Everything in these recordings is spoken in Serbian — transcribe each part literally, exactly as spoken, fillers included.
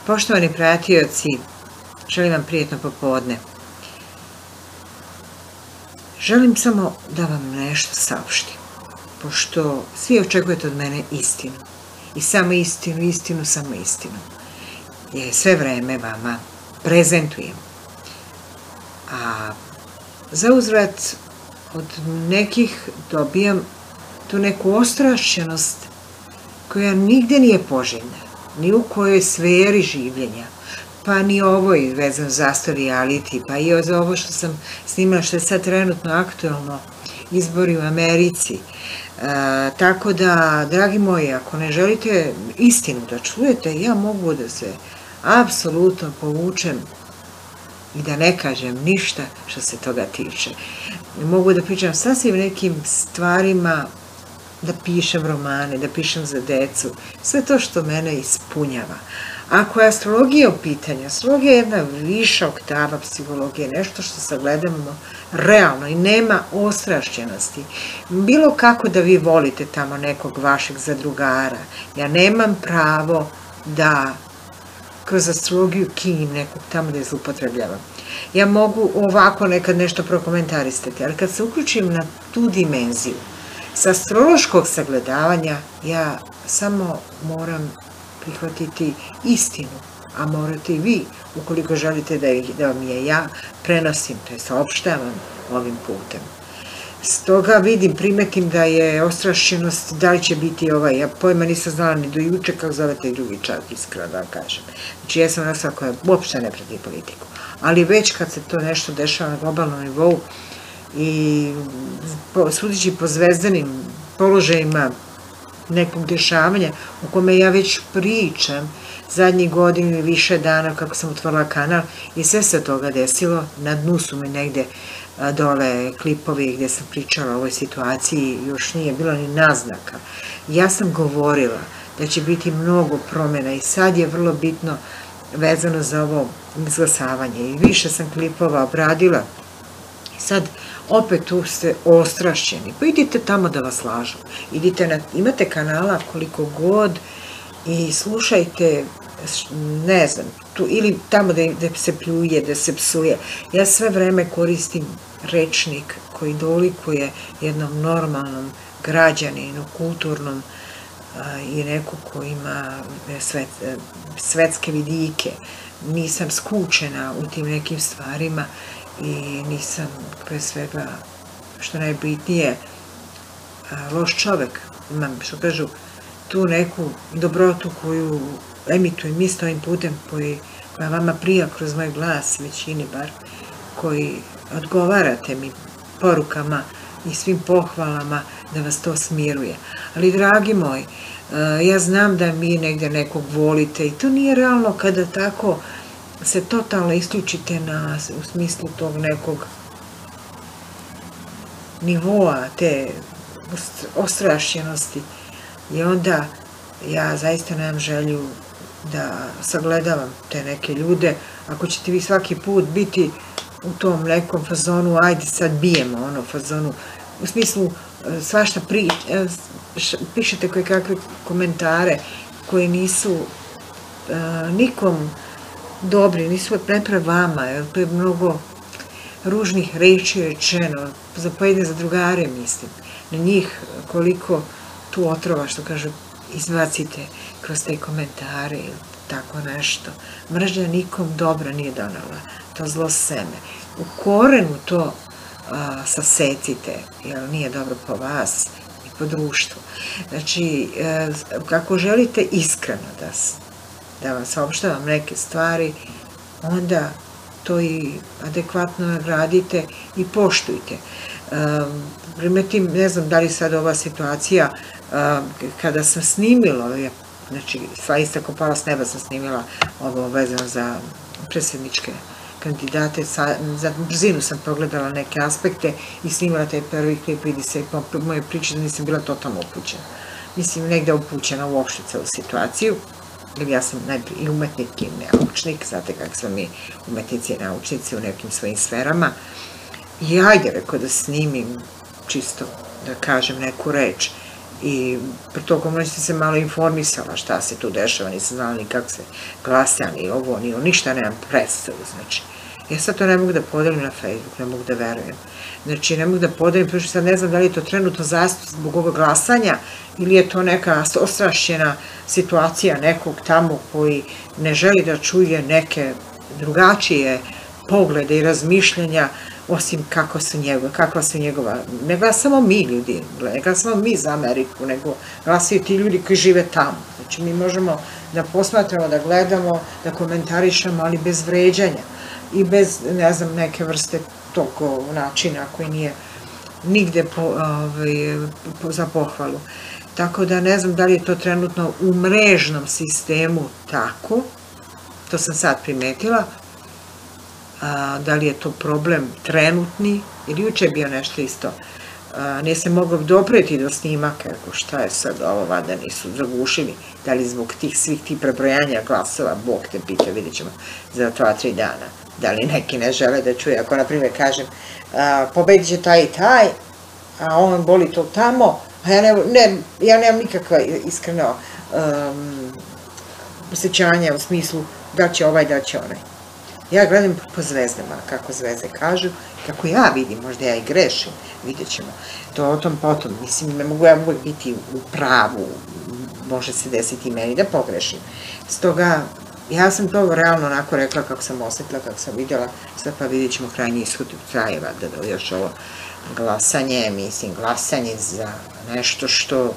Poštovani pratioci, želim vam prijetno popodne. Želim samo da vam nešto saopštim, pošto svi očekujete od mene istinu. I samo istinu, istinu, samo istinu. Je sve vreme vama prezentujem. A za uzvrat od nekih dobijam tu neku ostrašćenost koja nigde nije poželjna, ni u kojoj sferi življenja, pa ni ovoj vezano za reality, pa i za ovo što sam snimala, što je sad trenutno aktuelno, izbori u Americi. E, tako da, dragi moji, ako ne želite istinu da čujete, ja mogu da se apsolutno povučem i da ne kažem ništa što se toga tiče. Mogu da pričam sasvim nekim stvarima, da pišem romane, da pišem za decu, sve to što mene ispunjava. Ako je astrologija u pitanju, astrologija je jedna viša oktava psihologije, nešto što sagledamo realno i nema ostrašćenosti. Bilo kako da vi volite tamo nekog vašeg zadrugara, ja nemam pravo da kroz astrologiju kinim nekog tamo da je zloupotrebljavam. Ja mogu ovako nekad nešto prokomentarisati, ali kad se uključim na tu dimenziju, s astrološkog sagledavanja ja samo moram prihvatiti istinu, a morate i vi, ukoliko želite da vam je ja prenosim, to je saopštavam ovim putem. Stoga vidim, primetim da je ostrašćenost, da li će biti ovaj, ja pojma nisam znala ni do juče kako zovete i drugi čak, iskreno da vam kažem. Znači, ja sam osoba koja uopšte ne prati politiku, ali već kad se to nešto dešava na globalnom nivou, i sudeći po zvezdanim položajima nekog dešavanja u kome ja već pričam zadnjih godinu ili više dana kako sam otvorila kanal i sve se toga desilo, na dnu su mi negde dole klipovi gdje sam pričala o ovoj situaciji, još nije bilo ni naznaka. Ja sam govorila da će biti mnogo promjena i sad je vrlo bitno vezano za ovo izglasavanje i više sam klipova obradila. Sad, opet tu ste ostrašćeni, pa idite tamo da vas lažu, idite na, imate kanala koliko god i slušajte, ne znam, tu, ili tamo da, da se pljuje, da se psuje. Ja sve vreme koristim rečnik koji dolikuje jednom normalnom građaninu, kulturnom a, i neko ko ima svet, svetske vidike. Nisam skučena u tim nekim stvarima i nisam, pre svega, što najbitnije, loš čovek. Imam, što kažu, tu neku dobrotu koju emitujem isto ovim putem koja vama prija kroz moj glas, većini bar, koji odgovarate mi porukama i svim pohvalama da vas to smiruje. Ali, dragi moji, ja znam da mi negde nekog volite i to nije realno kada tako se totalno isključite na, u smislu tog nekog nivoa, te ostrašćenosti. I onda ja zaista nemam želju da sagledavam te neke ljude. Ako ćete vi svaki put biti u tom nekom fazonu, ajde sad bijemo, ono fazonu, u smislu svašta pri, pišete koje kakve komentare koji nisu uh, nikom dobri, nisu prepre vama, jer to je mnogo ružnih reči rečeno, za pojedine zadrugare mislim, na njih koliko tu otrova, što kažu, izbacite kroz te komentare ili tako nešto. Mržnja nikom dobra nije donala, to zlo seme. U korenu to a, sasecite, jer nije dobro po vas i po društvu. Znači, a, kako želite iskreno da da vam saopštavam neke stvari, onda to i adekvatno nagradite i poštujte. Primetim, ne znam da li sad ova situacija, kada sam snimila, znači sva ista kopala s neba sam snimila ovo vezano za predsjedničke kandidate, za brzinu sam pogledala neke aspekte i snimala taj prvi klip, vidi se po moje priče da nisam bila totalno upućena. Mislim, negde upućena uopšte celu situaciju, jer ja sam najprije i umetnik i naučnik, znate kako smo mi umetnici i naučnici u nekim svojim sferama. I ajde, rekao, da snimim čisto, da kažem neku reč. I tokom noći sam se malo informisala šta se tu dešava, nisam znala ni kako se glasa, ni ovo, ni ovo, ništa nemam predstavu, znači. Ja sad to ne mogu da podelim na Facebook, ne mogu da verujem. Znači, ne mogu da podelim, protože sad ne znam da li je to trenutno zastup zbog ovog glasanja ili je to neka ostrašćena situacija nekog tamo koji ne želi da čuje neke drugačije poglede i razmišljanja osim kako su njegova, kakva su njegova, ne glasamo mi ljudi, ne glasamo mi za Ameriku, nego glasaju ti ljudi koji žive tamo. Znači, mi možemo da posmatramo, da gledamo, da komentarišemo, ali bez vređanja i bez, ne znam, neke vrste tog načina koji nije nigde za pohvalu. Tako da ne znam da li je to trenutno u mrežnom sistemu tako, to sam sad primetila, da li je to problem trenutni, ili juče je bio nešto isto. Nije se moglo dopreti do snimaka, ako šta je sad ovo, vada nisu zagušili, da li zbog tih svih tih prebrojanja glasova, Bog te pita, vidjet ćemo za dva, tri dana, da li neki ne žele da čuje, ako na primjer kažem, pobedit će taj i taj, a on boli to tamo, a ja nemam nikakva iskreno osjećanja u smislu da će ovaj, da će onaj. Ja gledam po zvezdama, kako zvezde kažu, kako ja vidim, možda ja i grešim, vidjet ćemo. To o tom potom, mislim, ne mogu ja uvijek biti u pravu, može se desiti i meni da pogrešim. Stoga, ja sam to realno onako rekla kako sam osjetila, kako sam vidjela, sad pa vidjet ćemo krajnji ishod trajeva, da još ovo glasanje, mislim, glasanje za nešto što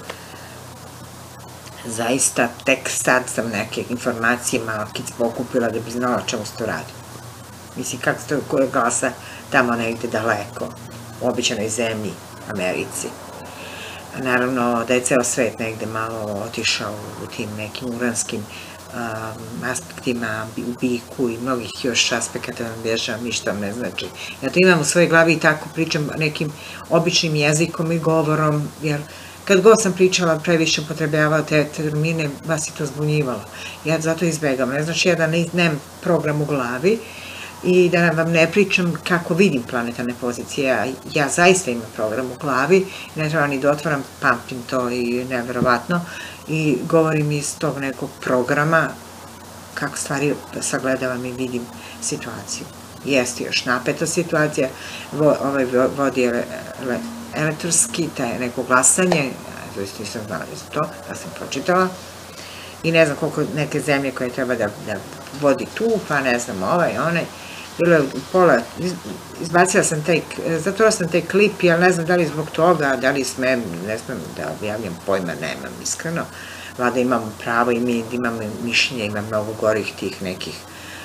zaista tek sad sam neke informacije malo kic pokupila da bi znala o čemu se to radi. Mislim, kako se to glasa tamo negde daleko, u običanoj zemlji, Americi. Naravno da je ceo svet negde malo otišao u tim nekim uranskim aspektima, u biku i mnogih još aspekata vam bježavam, ništa vam ne znači. Ja to imam u svojoj glavi i tako pričam nekim običnim jezikom i govorom, jer kad god sam pričala, previše upotrebljavala te termine, vas je to zbunjivalo. Ja zato izbegam. Ne znači ja da nemam program u glavi i da vam ne pričam kako vidim planetarne pozicije. Ja zaista imam program u glavi, ne treba ni da otvaram, pamtim to i neverovatno i govorim iz tog nekog programa kako stvari sagledavam i vidim situaciju. Jeste još napeta situacija, ovaj vodi elektronski, taj neko glasanje, zaista nisam znala za to, da sam pročitala, i ne znam koliko neke zemlje koje treba da vodi tu, pa ne znam ovaj, onaj, bilo je pola, izbacila sam taj, zatvorila sam taj klip, jer ne znam da li zbog toga, da li smem, ne smem da objavljam pojma, nemam iskreno, vlada imamo pravo i mi imamo mišljenja, ima mnogo gorih tih nekih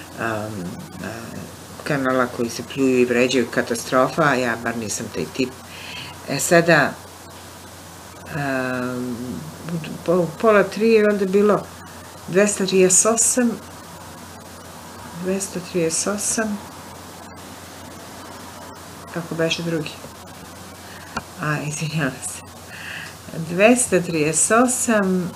kanala koji se pljuju i vređaju, katastrofa, a ja bar nisam taj tip. E sada, pola tri je onda bilo dvesta trideset osam, dvesta trideset osam, kako beše drugi? A, izvinjala se. dvesta trideset osam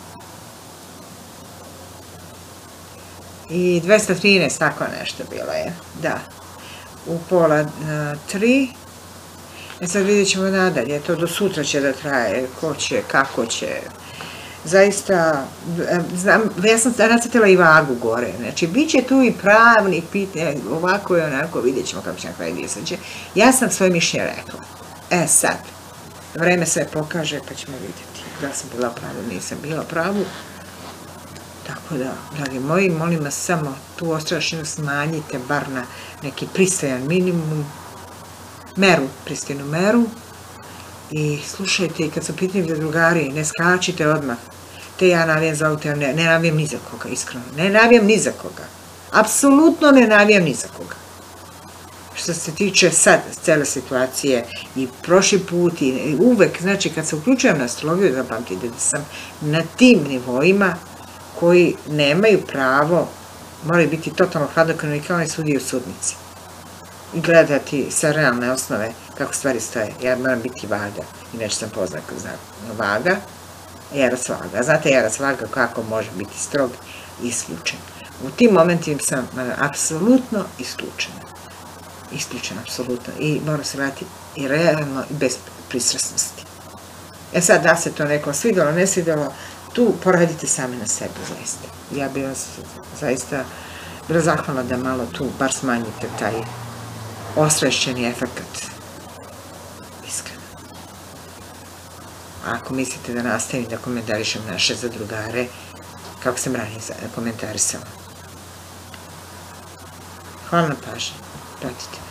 i dvesta trinaest, tako nešto bilo je, da. U pola tri. E sad vidjet ćemo nadalje, to do sutra će da traje, ko će, kako će. Zaista, znam, ja sam nacrtala i vagu gore, znači, bit će tu i pravni pitanje, ovako i onako, vidjet ćemo kako će na kraju disaće. Ja sam svoje mišljenje rekla. E sad, vreme sve pokaže, pa ćemo vidjeti da sam bila pravu, nisam bila pravu. Tako da, dragi moji, molim vas samo tu ostrašćenu smanjite, bar na neki pristojan minimum, meru, pristojnu meru, i slušajte, i kad su pitanje drugari, ne skačite odmah, te ja navijam za auto, ne navijam ni za koga, iskreno, ne navijam ni za koga, apsolutno ne navijam ni za koga. Što se tiče sad cele situacije i prošli put i uvek, znači kad se uključujem na astrologiju, zapamtite da sam na tim nivoima koji nemaju pravo, moraju biti totalno hladnokrvni kao oni sudije u sudnici. I gledati sa realne osnove kako stvari stoje. Ja moram biti vaga, inače sam poznat kao znak vaga, Jeras vaga. Znate Jeras vaga kako može biti strog i isključen. U tim momentima sam apsolutno isključena. Isključena, apsolutno. I moram se gledati i realno i bez pristrasnosti. E sad, da se to neko svidelo, ne svidelo, tu poradite sami na sebi, zaista. Ja bih vas zaista bila zahvalna da malo tu bar smanjite taj osvešćeni efekt. Iskreno. A ako mislite da nastavim da komentarišem naše zadrugare, kako sam ranije komentarisala. Hvala na pažnji. Pratite.